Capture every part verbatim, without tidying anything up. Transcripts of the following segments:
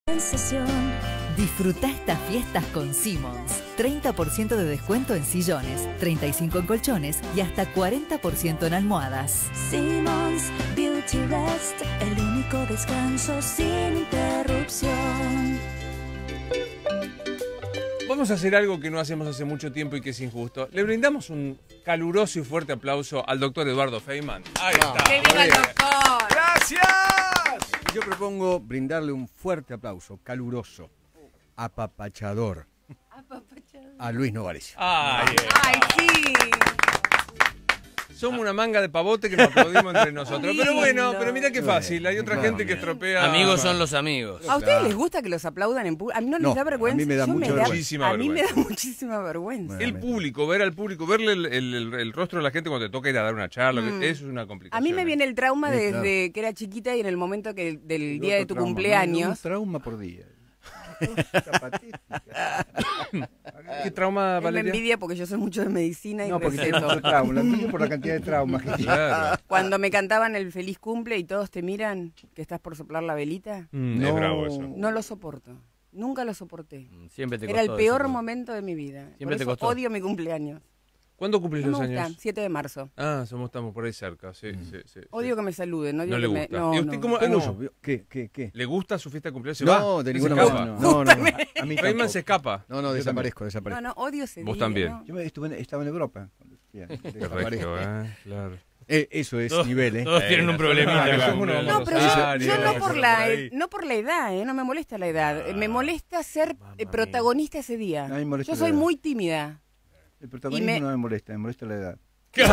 Sensación. Disfruta estas fiestas con Simmons. treinta por ciento de descuento en sillones, treinta y cinco por ciento en colchones y hasta cuarenta por ciento en almohadas. Simmons Beauty Rest, el único descanso sin interrupción. Vamos a hacer algo que no hacemos hace mucho tiempo y que es injusto. Le brindamos un caluroso y fuerte aplauso al doctor Eduardo Feynman. Ahí está. ¡Que viva el doctor! ¡Gracias! Yo propongo brindarle un fuerte aplauso, caluroso, apapachador, a Luis Novarecio. Ay, ¡Ay, sí! somos una manga de pavote que nos aplaudimos entre nosotros. Pero bueno, Lindo. pero mira qué fácil. Hay otra Claro, gente que bien. estropea. Amigos son los amigos. ¿A ustedes les gusta que los aplaudan en público? A mí no les No, da vergüenza. a mí me da Yo mucha da- vergüenza. Muchísima A mí me da vergüenza. muchísima vergüenza. El público, ver al público, verle el, el- el- el rostro de la gente cuando te toca ir a dar una charla, Mm. eso es una complicación. A mí me viene el trauma Sí, desde claro. que era chiquita y en el momento que del Y día de otro tu trauma, cumpleaños. Un trauma por día. ¿Qué trauma, Él me Valeria? envidia porque yo soy mucho de medicina y No, porque receto. tiene mucho trauma. La envidio por la cantidad de traumas que tiene. Claro. Cuando me cantaban el feliz cumple y todos te miran que estás por soplar la velita, Mm, No. Es bravo eso. no lo soporto. Nunca lo soporté. Siempre te Era el costó peor eso, ¿no? momento de mi vida. Siempre Por te eso costó. odio mi cumpleaños. ¿Cuándo cumplís No los me gusta, años? siete de marzo. Ah, somos, estamos por ahí cerca, sí, sí, sí. Odio sí. que me saluden. Odio No le que me- gusta. No, ¿Y usted no. cómo- ¿Cómo no. yo? ¿Qué, qué, qué? ¿Le gusta su fiesta de cumpleaños? ¿Se No, va? de ¿Se ninguna escapa? manera. No, no, no. A mí Feynman tampoco. se escapa. No, no, Yo desaparezco, No, desaparezco. no, odio ese Vos día, también. ¿no? Yo me estuve en- estaba en Europa. Bien, también. desaparezco. Correcto, ¿eh? Claro. Eh, eso es Todos- nivel, ¿eh? Todos tienen un problemita. Claro, con- somos unos No, pero Sí, yo, sí, yo sí, no sí, por sí, la por ahí. no por la edad, ¿eh? No me molesta la edad. Eh, Me molesta ser eh, protagonista ese día. A mí me molesta Yo la soy edad. muy tímida. El protagonismo Y me- no me molesta, me molesta la edad.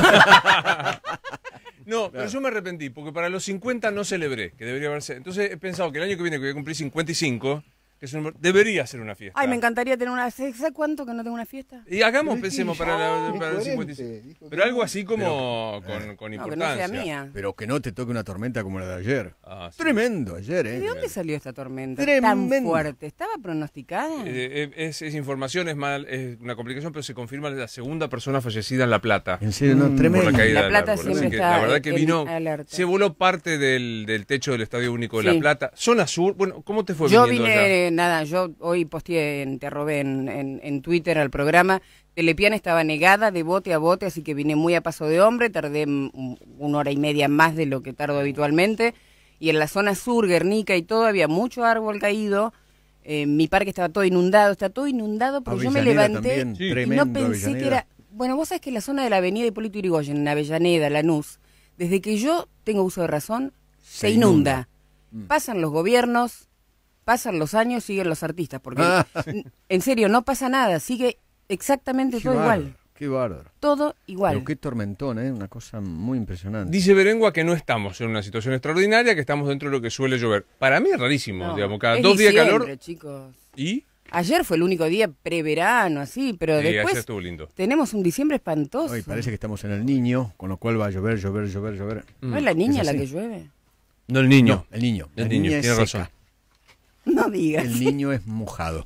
No, pero yo me arrepentí, porque para los cincuenta no celebré, que debería haberse. Entonces he pensado que el año que viene, que voy a cumplir cincuenta y cinco, que es un número- debería ser una fiesta. Ay, me encantaría tener una... ¿Sabes cuánto que no tengo una fiesta? Y hagamos, Pero es pensemos, que- para, la- Ah, para el incoherente, cincuenta y cinco. dijo que Pero algo no. así como con, con No, que no importancia. sea mía. Pero que no te toque una tormenta como la de ayer. Ah, sí. Tremendo ayer, ¿Y ¿eh? de dónde salió esta tormenta Tremendo. tan fuerte? ¿Estaba pronosticada? Eh, eh, es, es información, es mal, es una complicación, pero se confirma la segunda persona fallecida en La Plata. En serio, no, Mm. tremendo. Por la caída La del Plata árbol. siempre Así que está la verdad que en vino, alerta. se voló parte del, del techo del Estadio Único de Sí. La Plata. Zona sur, bueno, ¿cómo te fue Yo viniendo vine, allá? eh, nada, yo hoy posteé, en- te arrobé en, en, en Twitter al programa. Telepiana estaba negada de bote a bote, así que vine muy a paso de hombre. Tardé mm, una hora y media más de lo que tardo habitualmente. Y en la zona sur, Guernica y todo, había mucho árbol caído. Eh, mi parque estaba todo inundado, está todo inundado, pero yo me Avellaneda levanté también, Sí. y tremendo, no pensé Avellaneda. que era... Bueno, vos sabés que la zona de la avenida Hipólito Yrigoyen, en Avellaneda, Lanús, desde que yo tengo uso de razón, se, Se inunda. inunda. Mm. Pasan los gobiernos, pasan los años, siguen los artistas, porque Ah. n- en serio no pasa nada, sigue exactamente Qué todo bárbaro, igual, qué bárbaro. todo igual. Pero qué tormentón, ¿eh? Una cosa muy impresionante. Dice Berengua que no estamos en una situación extraordinaria, que estamos dentro de lo que suele llover. Para mí es rarísimo, No, digamos, cada es dos días de diciembre, calor chicos. y... Ayer fue el único día preverano, así, pero Sí, ayer después estuvo lindo. tenemos un diciembre espantoso. Hoy parece que estamos en el Niño, con lo cual va a llover, llover, llover, llover. ¿No es la niña Es la así. que llueve? No, el niño. No, el niño. El La niño, niña es tiene seca. razón. No digas. El niño es mojado.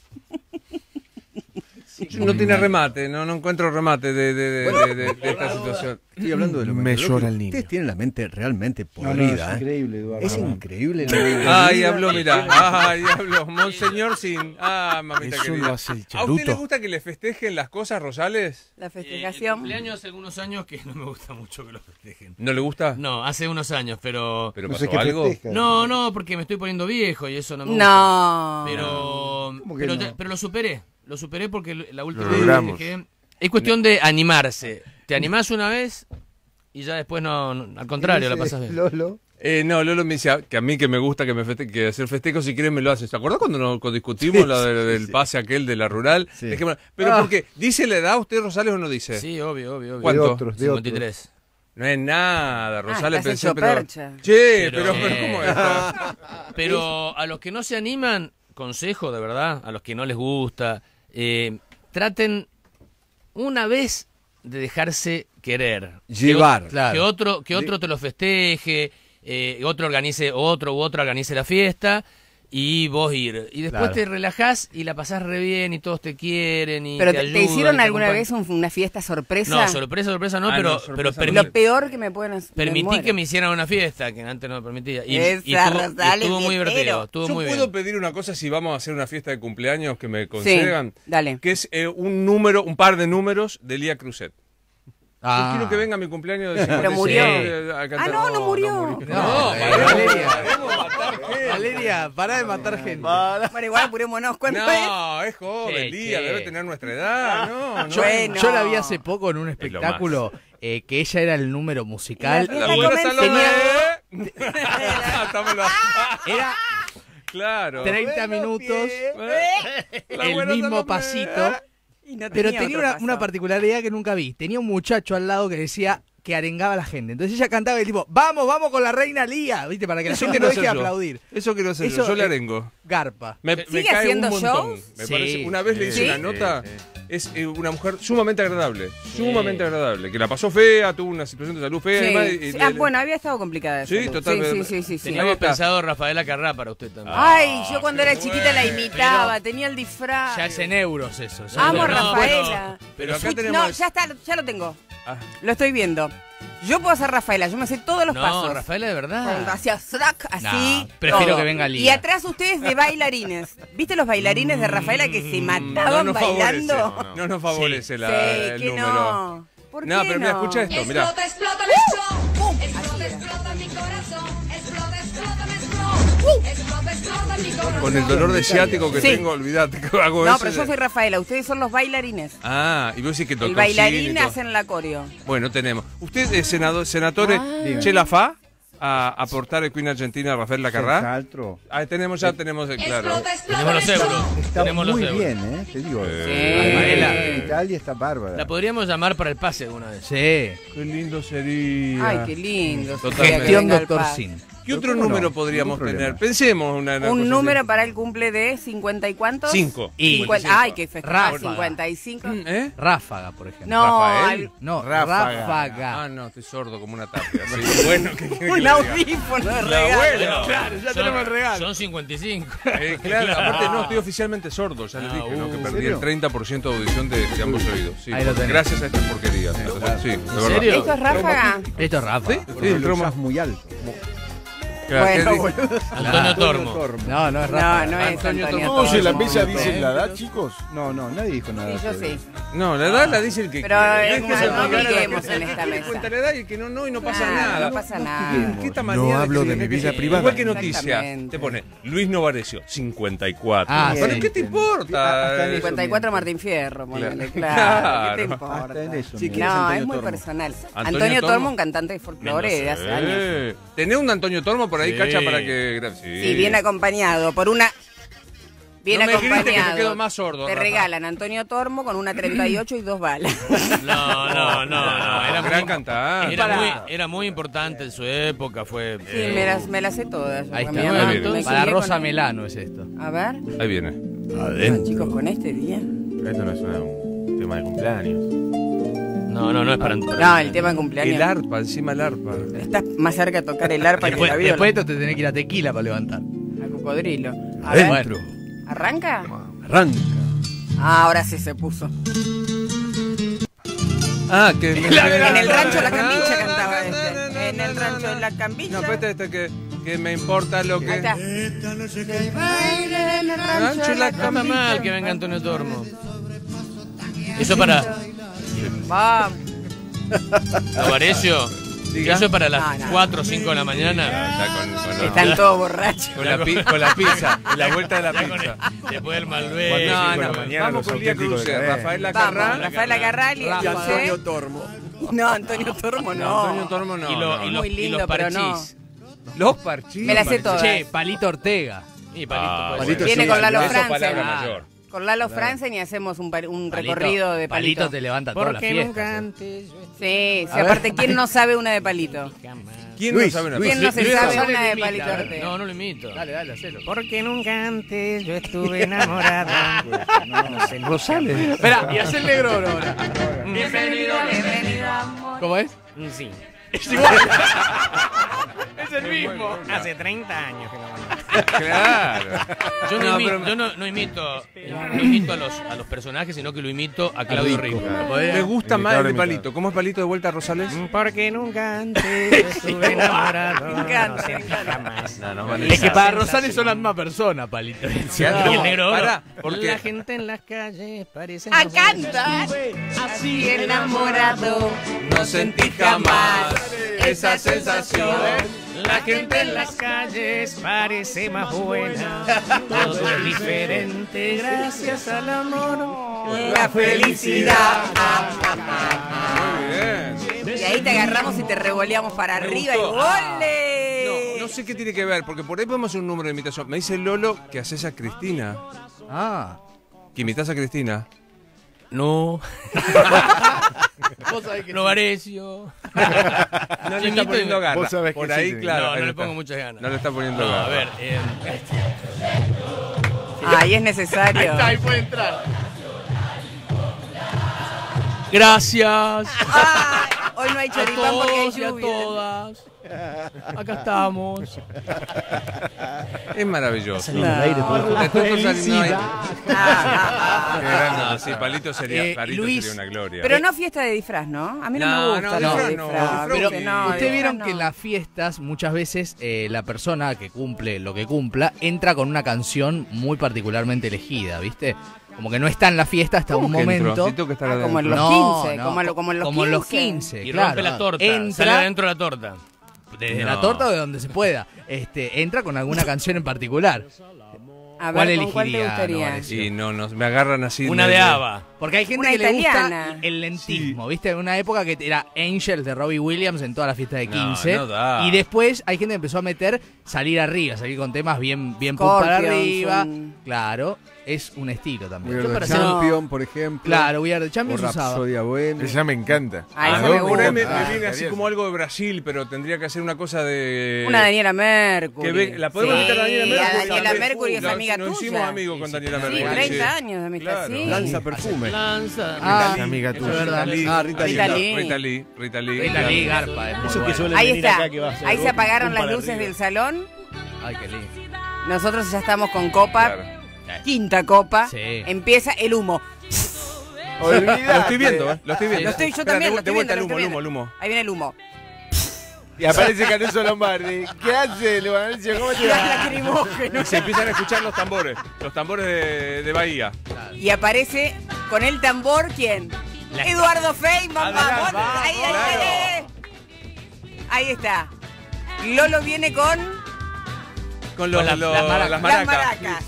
No tiene remate, no, no encuentro remate de, de, de, de- de- de esta situación. Estoy hablando de lo Me meteorológico. llora el niño. Ustedes tienen la mente realmente No, no, podrida, es ¿eh? increíble, Eduardo. Es increíble. Ay, habló, mira. Ay, habló. Monseñor Sin. Ah, mamita Eso querida. lo hace el ¿A usted charuto. le gusta que le festejen las cosas, Rosales? La Eh, el festejación. cumpleaños hace algunos años que no me gusta mucho que lo festejen. ¿No le gusta? No, hace unos años, pero... ¿Pero No pasó sé qué algo? festeja. No, no, porque me estoy poniendo viejo y eso no me gusta. No. Pero, ¿Cómo que pero, no? te- pero lo superé. Lo superé porque la última Lo vez logramos. que es cuestión de animarse. Te animás una vez y ya después no, no- al contrario, la pasas bien. Lolo. Eh, no, Lolo me decía que a mí que me gusta que me feste que hacer festejos, si quieren me lo haces. ¿Te acuerdas cuando nos cuando discutimos Sí, lo de- sí, del sí. pase aquel de la rural? Sí. Dejémoslo. Pero Ah. porque, ¿dice la edad usted, Rosales, o no dice? Sí, obvio, obvio, obvio. ¿Cuánto? De otros, de cincuenta y otros. tres. No es nada, Rosales, estás pensé, hecho pero... percha. Che, Pero, pero, pero, eh, ¿cómo es? Pero a los que no se animan, consejo de verdad, a los que no les gusta, eh, traten una vez de dejarse querer. Llevar, que, o- claro. que otro, que otro te lo festeje, eh, otro organice, otro u otra organice la fiesta. y vos ir. Y después Claro. te relajás y la pasás re bien y todos te quieren y ¿Pero te te, te ayudan, hicieron te alguna acompañan. vez un- una fiesta sorpresa? No, sorpresa, sorpresa no, Ah, pero, no, sorpresa pero no. permi- Lo peor que me pueden hacer. permití que me hicieran una fiesta, que antes no me permitía. Y, Esa y estuvo, y Rosales estuvo muy fiestero. divertido, estuvo Yo muy puedo bien. pedir una cosa si vamos a hacer una fiesta de cumpleaños que me Sí, concedan. dale. Que es eh, un número, un par de números de Lía Cruzet. Ah. Yo quiero que venga a mi cumpleaños de cincuenta y seis, murió. eh, a cantar. Ah, no, no murió. No, No, eh, paremos, Valeria. paremos matar gente. Valeria, pará de matar gente. Bueno, igual apurémonos. ¿Cuánto es? No, es joven, ¿Qué, Lía, qué? debe tener nuestra edad. No, no. Yo, Bueno. yo la vi hace poco en un lo espectáculo eh, que ella era el número musical. La La Está buena convencida. Salomé. Estámelo. Era Claro. treinta minutos, La el buena mismo Salomé. pasito. Y no Pero tenía otro una, paso. una particularidad que nunca vi. Tenía un muchacho al lado que decía que arengaba a la gente. Entonces ella cantaba y el tipo, vamos, vamos con la reina Lía, ¿viste? Para que la Eso gente quiero no deje de hacer yo. aplaudir. Eso quiero hacer yo. Eso Yo le es- arengo. Garpa. Me, me ¿Sigue cae haciendo un montón. shows? Me Sí. parece, una vez le hice Sí. una nota. Sí, Es eh, una mujer sumamente agradable. Sumamente agradable. Que la pasó fea, tuvo una situación de salud fea. Sí. y demás, y- Sí. y- Ah, y- bueno, había estado complicada. de Sí, salud. totalmente. Sí, sí, sí, sí, sí. Teníamos Ahí está. pensado Rafaela Carrá para usted también. Ay, yo cuando qué era chiquita la bueno. imitaba, tenía el disfraz. Ya es en euros eso. ya Amo a Pero no, Rafaela. pero acá Uy, tenemos- No, ya está, ya lo tengo. Ah, Lo estoy viendo. Yo puedo hacer Rafaela, yo me sé todos los No, pasos. Rafaela de verdad. Hacia Slack, así. No, prefiero todo. que venga Lía. Y atrás ustedes de bailarines. ¿Viste los bailarines de Rafaela que se mataban no nos bailando? favorece, no nos favorece la, Sí, el que número. no. ¿Por No, qué pero mira, no? escucha esto, mira. Explota, explota mi show. Explota, explota mi corazón. Explota, explota mi flow. Explota, explota mi corazón. Con el dolor de ciático que Sí. tengo, olvídate que hago No, eso. pero yo soy Rafaela, ustedes son los bailarines. Ah, y vos decís que El doctor bailarín Cine y todo. hacen la coreo. Bueno, tenemos. Usted es senador, senatore Ah. Chela Fa a aportar el Queen Argentina Rafael Lacarrá. Senz'altro. Ah, tenemos ya, tenemos, eh, claro. Explota, explota Tenemos los mi euros. show. Está Tenemos los muy euros. bien, ¿eh? Te digo. Eh, Rafaela. En Italia está bárbara. La podríamos llamar para el pase alguna vez. Sí. Qué lindo sería. Ay, qué lindo. Totalmente. sería que Gestión venga el doctor Paz. Sin. ¿Qué otro ¿Cómo no? número podríamos Ningún tener? problema. Pensemos una, una Un cosa número así. para el cumple de cincuenta y cuántos? Cinco. Y- Cincuenta- Ay, que festejar Ráfaga. cincuenta y cinco. ¿Eh? Ráfaga, por ejemplo. No, Rafael. al- No, Ráfaga. ráfaga. Ah, no, estoy sordo como una tapia. Sí, bueno, ¿qué quiere que un le diga? audífono de La regalo. abuela. Claro, ya Son- tenemos el regalo. Son cincuenta y cinco. Eh, claro, aparte no, estoy oficialmente sordo, ya les Ah, dije, ¿no? Que uh, perdí ¿en el serio? treinta por ciento de audición de, de ambos oídos. Sí, Ahí lo tenés. gracias a estas porquerías. Sí, de verdad. serio? ¿Esto es ráfaga? Esto es Rafa. Sí, Porque el lo trauma. usás muy alto. Bueno, ¿qué bueno. dice? Antonio Tormo. No, no es No, Rafa. no es Antonio Antonio Tormo. Tormo. la mesa Sí, dice la edad, chicos? No, no, nadie dijo nada. Sí, yo sobre sí. eso. No, la edad la dice el que Pero, quiere. eh, Déjese no, no explicar a la amiguemos gente. en esta El que mesa. cuenta la edad y el que no, no, y no pasa Claro, nada. no pasa nada. ¿Qué esta No manía hablo que- de mi que- vida que- privada. Igual que noticias, Exactamente. te pone Luis Novarecio, cincuenta y cuatro. Ah, ¿Pero sí. qué te importa? Hasta en eso. cincuenta y cuatro Martín Fierro, ponele, Claro. claro. ¿Qué te Claro. importa? Hasta en eso. Sí, mira. ¿quién es No, Antonio es muy Tormo? personal. Antonio Antonio Tormo, Tormo, un cantante de folclore de hace años. Eh, ¿Tenés un Antonio Tormo por ahí, Sí. Cacha, para que... Sí, Sí, bien acompañado por una... Bien No me grites que me acompañado. quedo más sordo, Te Rafa. regalan Antonio Tormo con una treinta y ocho y dos balas. No, no, no, no. Era gran muy, cantante. era, muy, era muy importante en su época. Fue. Sí, me las, me las sé todas. yo Ahí con está. mi mamá Muy bien. me Para crié Rosa con- Melano es esto. A ver, Ahí viene. bueno, chicos, con este día. Esto no es una- un tema de cumpleaños. No, no, no es para. No, el tema de cumpleaños. El arpa, encima el arpa. Estás más cerca de tocar el arpa que Después, la viola. después de esto te tenés que ir a Tequila para levantar. A cocodrilo. A ver, Bueno. ¿arranca? Arranca. Ah, ahora sí se puso. Ah, que... En el rancho La Cambicha cantaba este. En el rancho de La Cambicha. No, pero este, este que, que me importa lo que... Ahí está. Que baile en el rancho de La No está mal Cambicha. que venga Antonio Tormo. Eso para. Va. Novarecio. Diga. Eso para las No, no. cuatro o cinco de la mañana. Está con, con, la- Están todos borrachos. con la, pi- con la pizza, la vuelta de la Ya con pizza. el- después del No, Malbec. no, de la mañana, vamos los con Lía auténticos Cruce, de Rafael Vamos, Lacarrá. Rafael Acarral y Rafa. José. Tormo. No, Antonio Tormo no. No, Antonio Tormo no. Y, lo- no. y los, Muy y lindo, los pero no. parchís. Los parchís. Me la sé todas. Che, Palito Ortega. Y palito, Ah, puede Palito ser. Viene sí, con Lalo Eso es Franzen. palabra Ah. mayor. Con Lalo Franzen y hacemos un, pa- un Palito- recorrido de palito. Palito te levanta toda la fiesta. Sí, sí, aparte, ¿quién no sabe una de palito? ¿Quién Luis, no sabe una Luis. ¿Quién no se Luis, sabe González una de imita, palito a ver. Ortega? No, no lo imito. Dale, dale, hacelo. Porque nunca antes yo estuve enamorada. Rosales. Espera, y hacer negro ahora. Bienvenido, bienvenido, amor. ¿Cómo es? Sí. Es igual. Es el mismo. Hace treinta años que lo mandó. Claro. Yo no, No, imi- pero- yo no, no imito, no imito a, los, a los personajes, sino que lo imito a Claudio Rico. Me gusta más el de Imitador, Palito. ¿Cómo es Palito de vuelta, Rosales? Porque nunca antes estuve enamorado. Me encanta, no me encanta. jamás. No, no, Es que para Rosales son la misma persona, Palito. Y el negro oro. Pará, porque- La gente en las calles parece... ¡A cantar! Así enamorado, No sentí jamás esa sensación. La gente en las calles parece más buena. Todo es diferente gracias al amor. la felicidad. Muy bien. Y ahí te agarramos y te revoleamos para arriba y gustó. ¡ole! No, no sé qué tiene que ver, porque por ahí podemos hacer un número de imitación. Me dice Lolo que haces a Cristina. Ah. Que imitas a Cristina. No. Vos sabés que No Varecio. No le está poniendo garra. Vos sabés Por que ahí, sí, sí. claro. No, no ahí le está. pongo muchas ganas. No le está poniendo No, garra. a ver. eh, Ahí es necesario. Ahí está, ahí puede entrar. Gracias. Ay, hoy no hay A choripán porque hay todos y a lluvia. todas. Acá estamos. Es maravilloso. No. De tantos años no hay- Ah, ah, Qué grande. No, sí, Palito sería, Eh, Palito Luis, sería una gloria. Pero no fiesta de disfraz, ¿no? A mí no, No, me gusta no, lo de disfraz no, disfraz. disfraz Pero sí. no, ustedes disfraz vieron no. que en las fiestas muchas veces eh, la persona que cumple lo que cumpla entra con una canción muy particularmente elegida, ¿viste? Como que no está en la fiesta hasta ¿Cómo un que entró? momento. Sí, tengo que estar Ah, adentro. como en los No, quince, no, como, lo- como en los como en los quince. quince, Y claro. rompe la torta. Entra Sale adentro de la torta. desde No. la torta o de donde se pueda. Este, entra con alguna canción en particular. A ¿Cuál ver, ¿con cuál te elegiría, gustaría? Novares? Y no, nos, me agarran así. Una me- de me- Ava. Porque hay gente Una que le italiana. gusta el lentismo, ¿viste? En una época que era Angel de Robbie Williams en toda la fiesta de No, quince. no da. Y después hay gente que empezó a meter salir arriba, salir con temas bien, bien pum para Scorpions, arriba. un- Claro, es un estilo también. We Yo Are para the hacer- Champion, por ejemplo. Claro, We Are the O Champions usaba. Rapsodia Bohemia. Esa me encanta. Ah, esa Ah, me no, por ahí me, gusta. me viene así Ah, como algo de Brasil, pero tendría que hacer una cosa de. Una Daniela Mercury. Que ve- la podemos Sí, invitar a Daniela Mercury. a Daniela también. Mercury es Nos- amiga Nos tuya. hicimos amigos con Daniela Sí, Mercury. treinta sí. años de amistad, Claro. sí. Lanza perfume. Lanza. Ah, Esa amiga eso tuya. es verdad. Lee. Ah, Rita Lee. Rita Lee. Rita Lee. Rita Lee. Rita claro. Lee Garpa, es muy Eso que bueno. suele Ahí venir está. acá que va a hacer Ahí se vos, apagaron pum las para luces arriba. del salón. Ay, qué lindo. Nosotros ya estamos con copa. Claro. Quinta copa. Sí. Empieza el humo. Lo estoy viendo, ¿eh? Lo estoy viendo. Lo estoy, yo Espera, también. de, lo estoy de vuelta viendo, el lo humo, estoy el humo, el viendo. humo. Ahí viene el humo. Y aparece Caruso Lombardi. ¿Qué hace, Luancio? ¿Cómo te Gas va? lacrimógeno. Y se empiezan a escuchar los tambores. Los tambores de, de Bahía. Y aparece con el tambor, ¿quién? Eduardo Feynman, Adelante, vamos. Ahí, ahí, claro. ahí, ahí. Ahí está. Lolo viene con Con los, Con las- los- las maracas. las maracas. las maracas.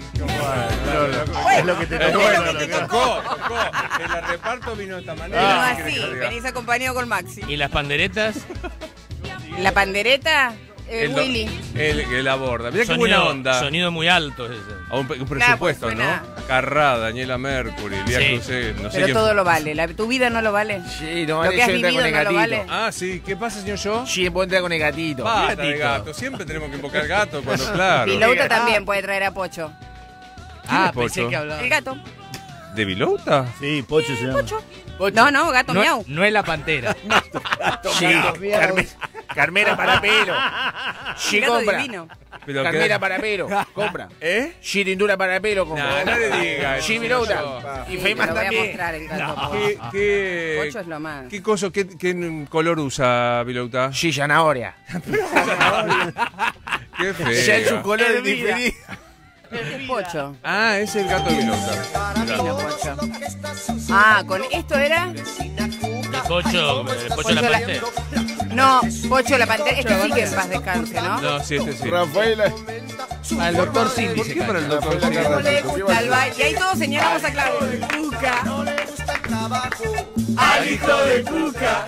Bueno, Es lo que te tocó. Es lo que te tocó, tocó. tocó. El reparto vino de esta manera. Vino ¿qué así, querés que te diga? venís acompañado con Maxi. ¿Y las panderetas? La pandereta, eh, El do- Willy. El, el aborda. Mirá qué Sonido- buena onda. Sonido muy alto ese. A un, pe- un Claro, presupuesto, pues suena- ¿no? Carrá, Daniela Mercury, Lía Sí. Cruzet, no sé Pero quién. todo lo vale. La- tu vida no lo vale. Sí, no Lo que has yo entra vivido con el no lo gatito. vale. Ah, sí. ¿Qué pasa, señor yo? Sí, puedo entrar con el gatito. Basta de gatito? gato. Siempre tenemos que invocar gato cuando, claro. Pilouta también puede traer a Pocho. Ah, es pensé Pocho? que hablaba. El gato. ¿De Vilouta? Sí, Pocho se llama. No, no, gato No, miau. no es la pantera. Sí, Carme- Carmera para pelo. Sí, Gato compra. divino. Pero Carmera que- para pelo. Compra. ¿Eh? Sí, tintura para pelo. Compra. No, no le diga eso, Sí, señor Vilouta. yo. Y Sí, Feynman te lo voy a también. mostrar el gato. Pocho. ¿Qué, qué, Pocho es lo más. qué, coso, qué, qué color usa Vilouta? Sí, zanahoria. Qué Ya es un feo. color diferente. El Pocho. Ah, es el gato de Vilouta. Divino Pocho. Ah, con esto era. El pocho, el pocho Pocho la la- pantera. No, Pocho la pantera. Este sí que en paz descanse, ¿no? No, sí, este sí. Rafaela. Ah, el doctor Cindy ¿Por se qué para el cae. doctor Rafaela sí? No le Carrasco. gusta el baile. Y ahí todos señalamos a Claudio. Cuca. Al hijo de Cuca.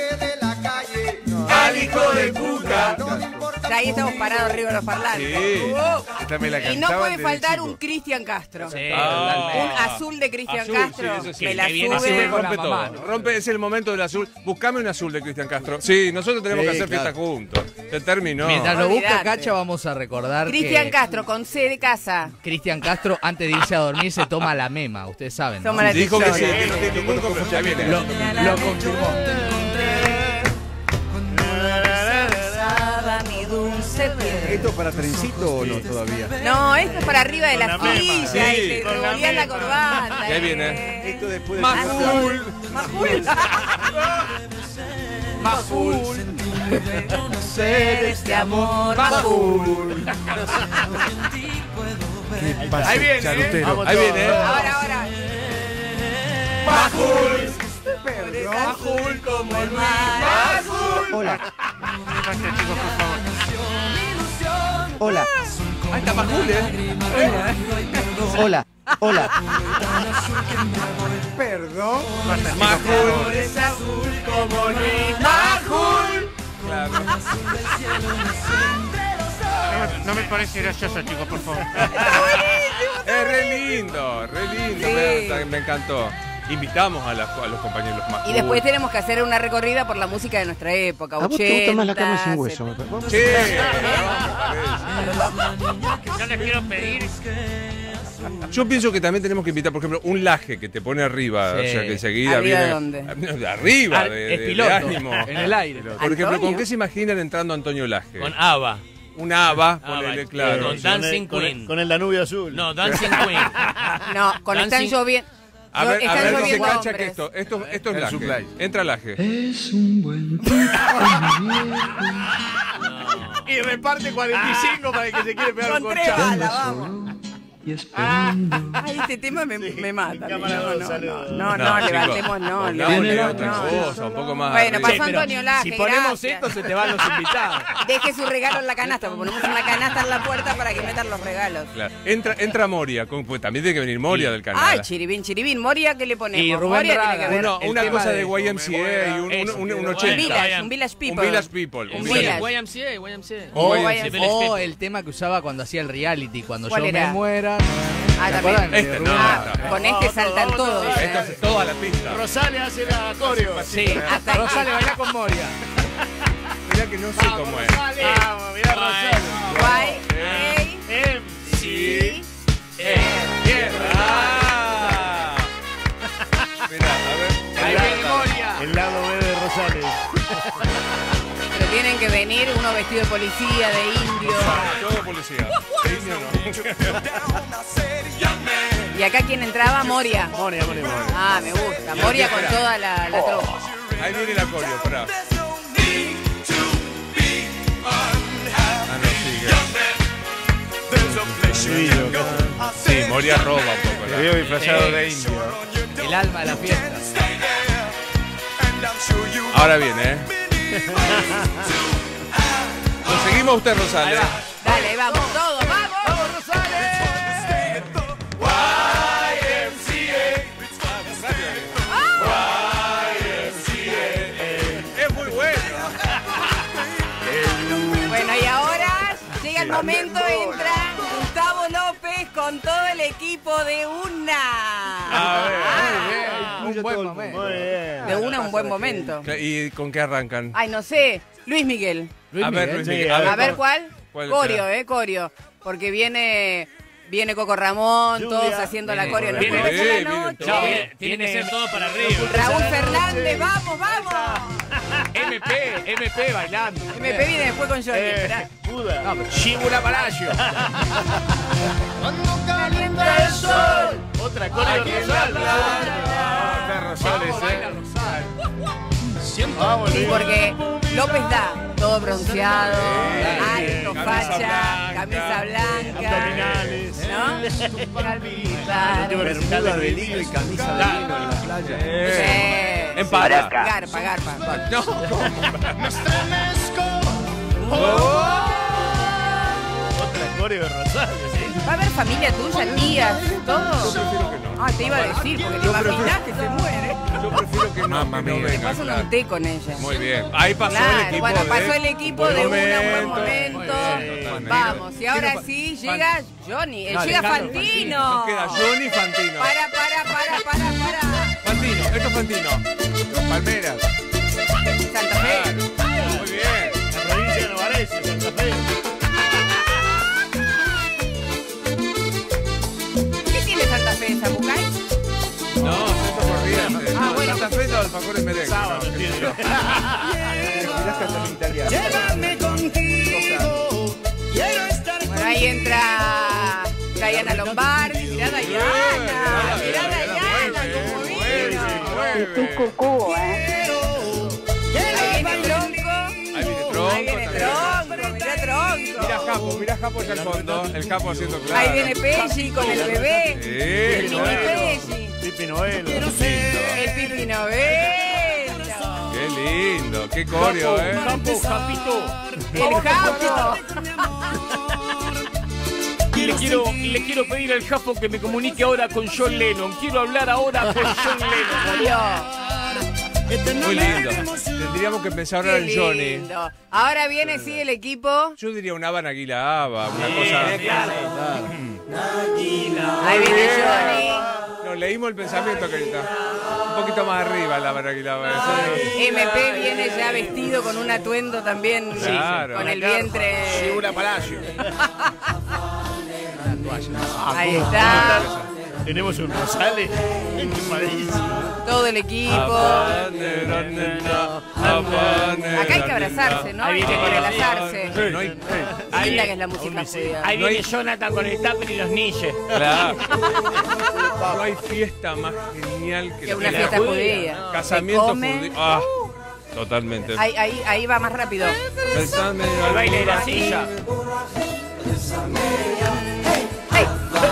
Al hijo de Cuca. Ya ahí estamos parados arriba de los parlantes. Sí. Uh. Esta me la Y no cantaban puede desde faltar chico. un Cristian Castro. Sí, Ah. totalmente. Un azul de Cristian Azul, Castro. sí, eso sí. Me la Que viene Así sube. me con rompe la todo. mamá, ¿no? Rompe, es el momento del azul. Buscame un azul de Cristian Castro. Sí, nosotros tenemos que Sí, hacer claro. fiesta juntos. Se terminó. Mientras lo busca Olvídate. Cacha, vamos a recordar Cristian que Castro con C de casa. Cristian Castro, antes de irse a dormir, se toma la mema. Ustedes saben, ¿no? Toma la Dijo que sí, tichona. que no tiene ningún compromiso. Ya viene. Lo, lo confirmó. Besaba mi usted quiere. ¿Esto para trencito o no todavía? No, esto es para arriba de la Con la mema, silla sí, y te con la revolvías la mema. corbata. Y ahí eh. viene. Esto después de... Majul. Majul. Majul. Ser este amor. Majul. ¿Qué pasa, Ahí viene, charutero? ¿eh? Vamos Ahí todos. viene, ¿eh? Ahora, ahora. Majul. Majul como el mar. Hola. Hola. Ahí está Majul, ¿eh? Hola. Hola. Perdón. Majul. Es azul como el Majul. Claro. No me parece gracioso, chicos, por favor. Es re lindo, re lindo. Sí. Me, me encantó. Invitamos a, las- a los compañeros más. Y después tenemos que hacer una recorrida por la música de nuestra época. A vos te gusta más la cama ochenta, sin hueso, me parece. Sí, Yo les quiero pedir. yo pienso que también tenemos que invitar, por ejemplo, un laje que te pone arriba, Sí. o sea que enseguida ¿Arriba viene. de dónde? De arriba, Ar- de, de- es de piloto, ánimo. en el aire. Por ejemplo, ¿Antonio? ¿con qué se imaginan entrando Antonio Laje? Con Ava. Un Ava, Ah, ponele, vale. claro. Con Dancing con el, Queen. con el Danubio azul. No, Dancing Queen. No, con Dancing- están lloviendo. A ver, a están ver si se lloviendo cacha que hombres. esto, esto, esto es El Laje. supply. Entra Laje. Y reparte cuarenta y cinco para el que se quiere pegar un Con tres corchazo. balas, vamos. Ah, ay, este tema me, me mata. cámara no, dos, no, saludos. no, no, no, chicos, levantemos, no, pongámosle levantemos, otra no. cosa, un poco más. Bueno, arriba. pasó Antonio Laje, Si ponemos gracias. esto, se te van los invitados. Deje su regalo en la canasta, porque ponemos una canasta en la puerta para que metan los regalos. Claro. Entra, entra Moria, con- pues también tiene que venir Moria del canal. Ay, chiribín, chiribín. Moria, ¿qué le ponemos? Y Rubén Moria Rada. tiene que ver. Uno- el una tema cosa de, de- Y M C A y un, Eso, un, un, un pero- Un ochenta. village, un village people. Un Village People. Un Un village. village. Y M C A, Y M C A. O, Voy a- The Village o People. el tema que usaba cuando hacía el reality, cuando ¿Cuál yo era? me muera. Ah, ¿Se también. acuerdan? Este, De no, Rubén? Ah, no. con este saltan Vamos, todos. vamos, ¿eh? Esta es toda la pista. Rosales hace la coreo. Sí, hasta aquí. Rosales, baila con Moria. Mirá que no sé cómo es. Vamos, mirá Rosales. Guay, Eh. ey, Em. sí. Ah. Mirá, a ver. Ahí viene Moria. El lado B de Rosales. Pero tienen que venir uno vestido de policía, de indio. Todo policía. Indio no. Y acá quien entraba, Moria. Moria, Moria, Moria. Ah, me gusta. Moria con toda la, la tropa. Ahí viene la coreo, pará. Ah, no, sigue. Sí, Moria roba un poco. Te ¿no? veo disfrazado de indio. El alma de la fiesta. Ahora viene, ¿eh? Lo seguimos a usted, Rosales. Dale, ahí vamos, todos, vamos. ¡Vamos, Rosales! Es muy bueno. Bueno, y ahora llega el momento, entra Gustavo López con todo el equipo de una. A ver. Ah, Un buen momento. Muy bien. de una un buen momento. ¿Y con qué arrancan? Ay, no sé, Luis Miguel. Luis A ver, Miguel. Luis Sí, Miguel. A ver cuál. ¿Cuál Corio, será? eh, Corio. Porque viene viene Coco Ramón, Lluvia. todos haciendo la Viene- Corio. Los viene- jueves de viene- la viene noche. todo. Tiene, tiene que ser todo para arriba. Raúl Fernández, vamos, vamos. M P, M P bailando. M P viene después con Johnny. esperá. Eh, Buda. No, pero Shibula Palacio. Calienta el sol. Otra coreo de Rosales. Está Rosales, ¿eh? Vamos, Sí, Luis. porque López da todo bronceado, alto, camisa facha, blanca, camisa blanca, Abdominales. ¿no? Calvitar. Bermuda de lino y camisa de lino en la playa. Eh. Sí. Empata. Garpa, garpa. No. Otra coreo de Rosales. ¿Va a haber familia tuya, tías, todo? Ah, te iba a decir, porque te imaginas que se muere. Yo prefiero que no, Mamma que no mía. venga, Pasan claro. un té con ella. Muy bien. Ahí pasó el Claro, equipo. bueno, de pasó el equipo buen de una, un buen momento. momento. Muy bien, totalmente. Vamos, y ahora ¿Quién sí nos- llega Johnny, eh, No, llega Alejandro Fantino. Nos queda Johnny Fantino. Para, para, para, para, para. Fantino, esto es Fantino. Palmeras. Santa Fe. Muy bien. La provincia de Nueva Varese, Santa Fe. ¿Qué tiene Santa Fe? ¿Zapucay? No, esto Corrientes. Ah, bueno. Santa Fe, los alfajores merengue. Sábado, No, entiendo. Mirás que hasta en italiano. Llévame contigo Ahí entra Diana Lombardi. Mirá Diana. Mirá Diana como vino. Qué cucú, ¿eh? Ahí viene Tronco. Ahí viene Tronco. Ahí viene Tronco. Mirá Tronco. Mira Japo, mira Japo allá al fondo. El Japo haciendo claro. Ahí viene Peggy con el bebé. Sí, El mini claro. Peggy. Pipi Noel. El Pipi Novelo. Qué lindo, qué coreo, ¿eh? Campo, Capito. El Japo. Le quiero, le quiero pedir al Jafo que me comunique ahora con John Lennon. Quiero hablar ahora con John Lennon. Murió. Muy lindo. Tendríamos que empezar ahora Qué en Johnny. lindo. Ahora viene, sí, el equipo. Yo diría un Ava Naguila Ava, una cosa. Ahí viene Johnny. No, leímos el pensamiento, querida. Un poquito más arriba la Ava Naguila Ava. M P viene ya vestido con un atuendo también. Claro. Con el vientre. Figura Palacio. Ahí está. Tenemos un Rosales. Todo el equipo. Acá hay que abrazarse, ¿no? Hay que entrelazarse. No hay, Linda que es la música judía. Ahí viene Jonathan con el tupper y los niches. claro. No hay fiesta más genial que, Que una la fiesta judía. Casamiento Se come. judío. Ah, totalmente. Ahí, ahí, ahí va más rápido. Pensame El baile de la silla. ¡Hey!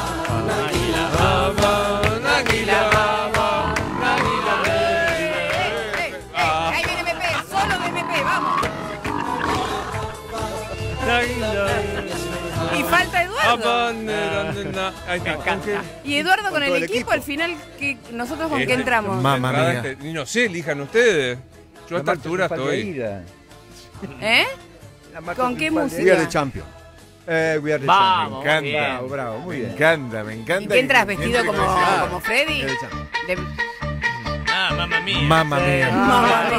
¡Hey! Ahí viene M P, solo de M P, vamos. Y falta Eduardo. Ahí está, Ángel. Y Eduardo con el equipo, al final, que ¿nosotros con qué Este, entramos? Mamma Entrada mía. este- No sé, elijan ustedes. Yo a esta altura estoy. ¿Eh? ¿Con qué We are música? the champion. Eh, we are the Vamos, Me encanta. bien. Bravo, bravo, muy Me bien. encanta, me ¿Y encanta. qué entras que- vestido como, Ah. como Freddy? We are the champion. De- Ah, mamá mía. Mamma mía. Mamma mía.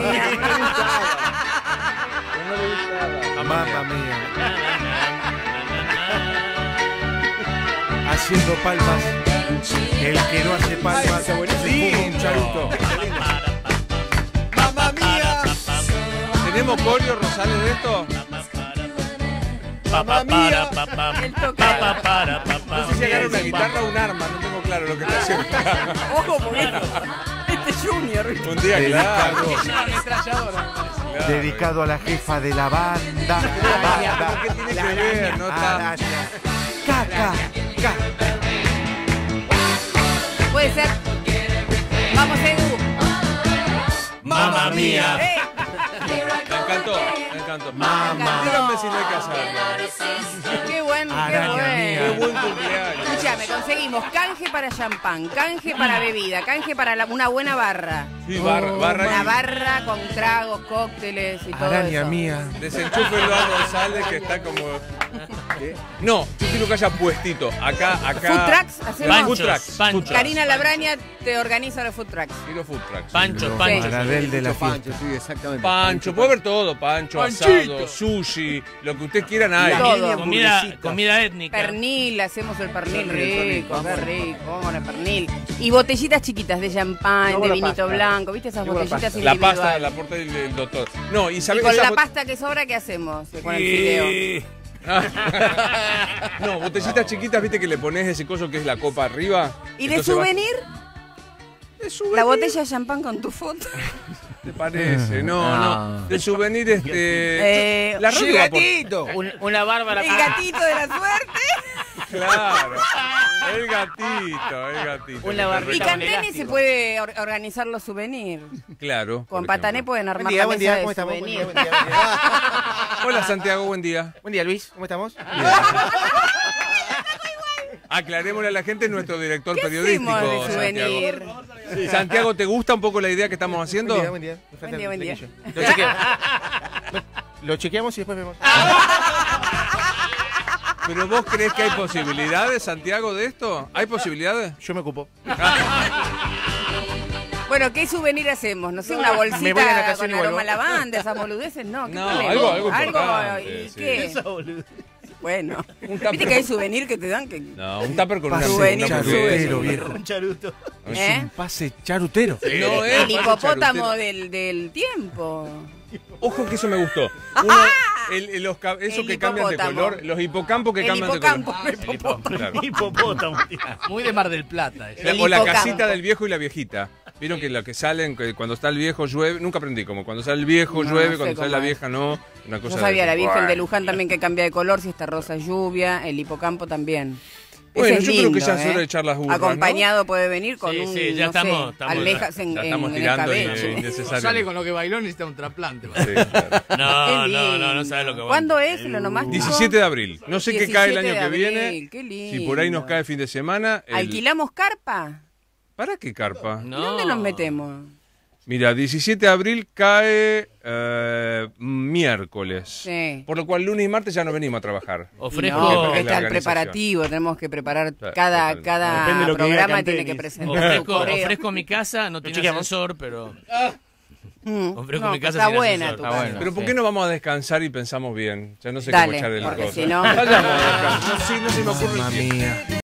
Mamma mía. Haciendo palmas. El que no hace palmas se fuma un charuto. ¡Mamma mía! ¿Tenemos coreo, Rosales, de esto? Mamá mía. Él toca. No sé si agarra una guitarra o un arma, no tengo claro lo que está haciendo. Ojo, porque este es Junior. Un día, claro. Dedicado, dedicado a la jefa de la banda. Banda. ¿Qué tiene que ver? No está. Araya. Caca. Caca. Puede ser. Vamos, Edu. Mamá mía. ¡Eh! Me encantó, me encantó. Mamá. Díganme si no hay que hacerlo. ¡Qué buen, qué Araña buen! mía. Qué buen cumpleaños. Escuchame, conseguimos canje para champán, canje para bebida, canje para la- una buena barra. Sí, barra, barra Una y- barra con tragos, cócteles y todo Araña eso. mía. Desenchufe Eduardo González que está como. No, yo quiero que haya puestito. Acá, acá. Food trucks, hacemos. Food trucks. Pancho. Karina Labraña te organiza los food trucks. Quiero food trucks. Pancho, Pancho. Paradel de la fiesta. Pancho, sí, exactamente. Pancho, puede haber todo. Pancho, Panchito. asado, sushi, lo que ustedes quieran hay. Todo. Comida, comida étnica. Pernil, hacemos el pernil rico, qué rico, vamos con el pernil. Y botellitas chiquitas de champán, Luego de la vinito pasta. blanco, ¿viste esas Luego la botellitas La individuales? pasta la aporta el, el doctor. No, y Y sabes con esa la bot- pasta que sobra, ¿qué hacemos? Con el fideo. Y- No, botellitas chiquitas, viste que le pones ese coso que es la copa arriba. ¿Y de Entonces va- souvenir? De souvenir. La botella de champán con tu foto. ¿Te parece? No, no. De souvenir, este. Eh, la radio va por- ¡Gatito! un- una bárbara. El gatito de la suerte. Claro. El gatito, el gatito. Una barrita. Y con Cantene elástico. se puede or- organizar los souvenirs. Claro. Con por Patané ejemplo. pueden Buen armar día, la buen mesa día, de ¿cómo estamos? Buen día, souvenirs. buen día, buen día. Hola Santiago, buen día. Buen día, Luis, ¿cómo estamos? Aclarémosle a la gente, nuestro director ¿Qué periodístico. hacemos de souvenir? Santiago. Santiago, ¿te gusta un poco la idea que estamos haciendo? Buen día, buen día. Me falta Buen día, el buen día. flequillo. Lo, chequeo- Lo chequeamos y después vemos. ¿Pero vos crees que hay posibilidades, Santiago, de esto? ¿Hay posibilidades? Yo me ocupo. Bueno, ¿qué souvenir hacemos? No sé, una Me voy de bolsita natación con y vuelvo. aroma a lavanda, esas boludeces, no. ¿Qué No, ponemos? algo- algo importante, ¿y sí. qué? Bueno, Un viste que hay souvenir que te dan que... No, un tupper con una Pase souvenir. una charutero, hamburguesa. viejo. Un charuto. ¿Eh? Es un pase charutero. No es El hipopótamo charutero. del, del tiempo. Ojo que eso me gustó. Uno, El, el- los, ca- eso El que cambian de hipopótamo. color, los hipocampos que El cambian hipocampo. de color. El hipopótamo. Claro. Hipopótamo. Muy de Mar del Plata. eso. La- El o la hipocampo. casita del viejo y la viejita. Vieron que lo que salen, que cuando está el viejo llueve, nunca aprendí como cuando sale el viejo No, llueve, no sé cuando sale la cómo es. vieja no. Una cosa Yo sabía, de- la Virgen de Luján también que cambia de color, si está rosa lluvia, el hipocampo también. Bueno, Ese es yo creo que lindo, ya es hora ¿eh? de echar las burras, Acompañado puede venir con Sí, un, sí, ya no sé, estamos- estamos- almejas en, ya en- estamos en el tirando y- cabello. y- innecesario. Sale con lo que bailó necesita un trasplante. Sí, claro. No, Qué no, no, no lindo. sabes lo que va. ¿Cuándo es el onomástico? diecisiete de abril. No sé qué cae el año diecisiete de que abril, viene. qué lindo. Si por ahí nos cae fin de semana. el- ¿Alquilamos carpa? ¿Para qué carpa? No. ¿Dónde nos metemos? Mira, diecisiete de abril cae eh, miércoles. Sí. Por lo cual lunes y martes ya no venimos a trabajar. Ofrezco, No, es porque la está el organización. preparativo, tenemos que preparar Claro, cada, totalmente. cada Depende de lo que diga programa Cantenis. tiene que presentar su ofrezco, coreo. ofrezco mi casa, no tiene chequeamos. ascensor, pero Mm. ofrezco No, mi casa está sin buena ascensor. tu Está casa. bueno. Pero ¿por sí. qué no vamos a descansar y pensamos bien? Ya no sé Dale, cómo echar el porque coso. si no- Vayamos a descansar. No, sí, no se me ocurre. Mamma mía.